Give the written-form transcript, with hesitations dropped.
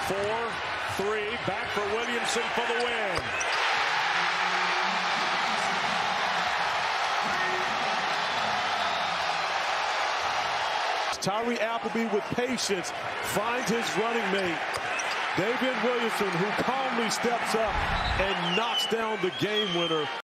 4-3, back for Williamson for the win. Tyree Appleby with patience finds his running mate, Daivien Williamson, who calmly steps up and knocks down the game winner.